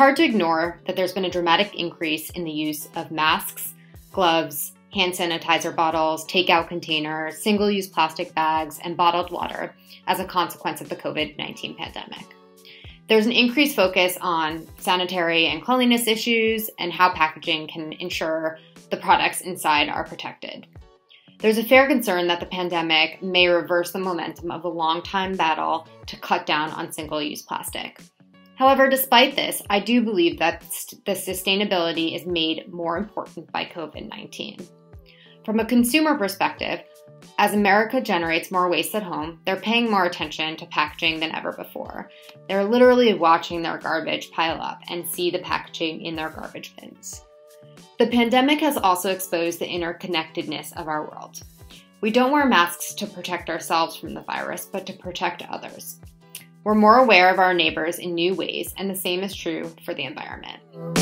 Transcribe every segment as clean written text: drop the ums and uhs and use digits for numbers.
hard to ignore that there's been a dramatic increase in the use of masks, gloves, hand sanitizer bottles, takeout containers, single-use plastic bags, and bottled water as a consequence of the COVID-19 pandemic. There's an increased focus on sanitary and cleanliness issues and how packaging can ensure the products inside are protected. There's a fair concern that the pandemic may reverse the momentum of a long-time battle to cut down on single-use plastic. However, despite this, I do believe that the sustainability is made more important by COVID-19. From a consumer perspective, as America generates more waste at home, they're paying more attention to packaging than ever before. They're literally watching their garbage pile up and see the packaging in their garbage bins. The pandemic has also exposed the interconnectedness of our world. We don't wear masks to protect ourselves from the virus, but to protect others. We're more aware of our neighbors in new ways, and the same is true for the environment.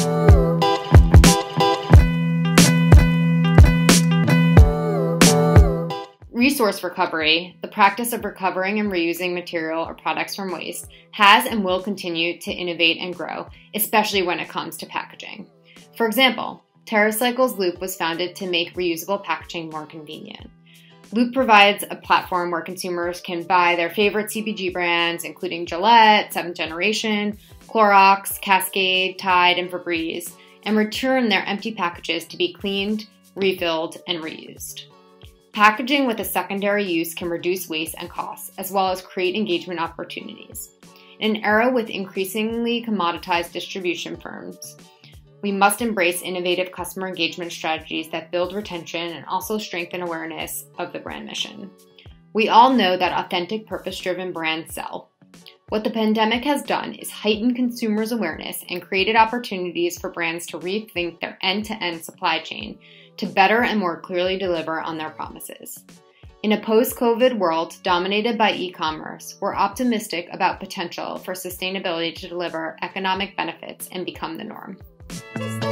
Resource recovery, the practice of recovering and reusing material or products from waste, has and will continue to innovate and grow, especially when it comes to packaging. For example, TerraCycle's Loop was founded to make reusable packaging more convenient. Loop provides a platform where consumers can buy their favorite CPG brands, including Gillette, 7th Generation, Clorox, Cascade, Tide, and Febreze, and return their empty packages to be cleaned, refilled, and reused. Packaging with a secondary use can reduce waste and costs, as well as create engagement opportunities. In an era with increasingly commoditized distribution firms, we must embrace innovative customer engagement strategies that build retention and also strengthen awareness of the brand mission. We all know that authentic, purpose-driven brands sell. What the pandemic has done is heighten consumers' awareness and created opportunities for brands to rethink their end-to-end supply chain to better and more clearly deliver on their promises. In a post-COVID world dominated by e-commerce, we're optimistic about potential for sustainability to deliver economic benefits and become the norm.